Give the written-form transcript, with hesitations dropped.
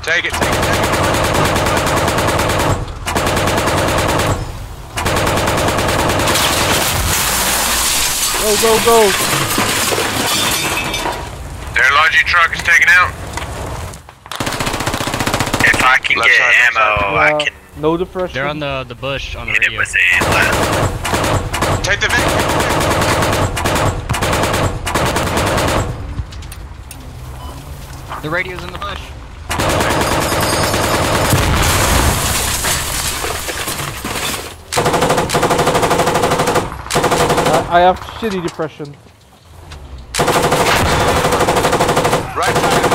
Take it, take it, take it. Go, go, go! Their LRG truck is taken out. If I can Left get side, left ammo, side. I can No depression. They're on the bush on the hit it radio. with it. Take the Vic. The radio's in the bush. I have shitty depression. Right side.